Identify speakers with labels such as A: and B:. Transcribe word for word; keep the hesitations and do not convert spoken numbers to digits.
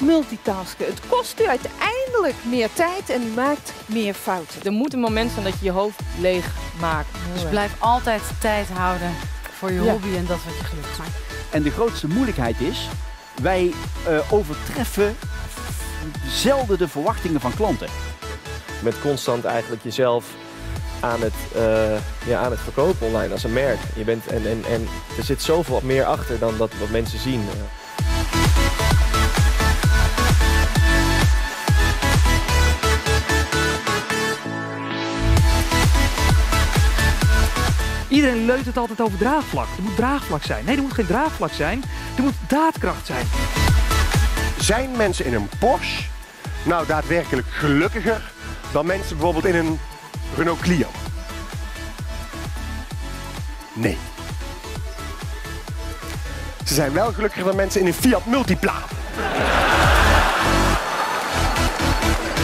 A: multitasken. Het kost u uiteindelijk meer tijd en u maakt meer fouten.
B: Er moet een moment zijn dat je je hoofd leeg maakt.
C: Dus blijf altijd tijd houden voor je
A: Ja.
C: hobby en dat wat je gelukkig maakt.
D: En de grootste moeilijkheid is, wij uh, overtreffen zelden de verwachtingen van klanten.
E: Je bent constant eigenlijk jezelf aan het, uh, ja, aan het verkopen online als een merk. Je bent, en, en, en er zit zoveel meer achter dan dat wat mensen zien.
F: Iedereen leunt het altijd over draagvlak. Er moet draagvlak zijn. Nee, er moet geen draagvlak zijn. Er moet daadkracht zijn.
G: Zijn mensen in een Porsche nou daadwerkelijk gelukkiger dan mensen bijvoorbeeld in een Renault Clio? Nee. Ze zijn wel gelukkiger dan mensen in een Fiat Multipla.